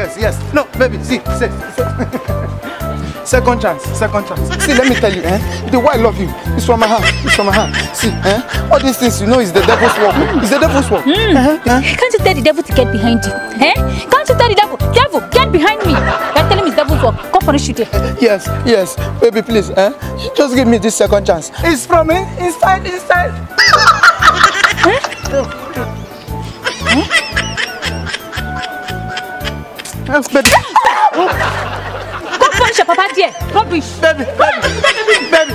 yes. No, baby, see. Second chance. See, let me tell you, the way I love you is from my heart. See, all these things, you know, is the devil's work. It's the devil's work. Can't you tell the devil to get behind you? Can't you tell the devil, get behind me? You're telling me it's devil's work. Come for a shoot. Yes, baby, please, just give me this second chance. It's from inside. Yes, baby. Go punish your papa dear. Rubbish. Baby.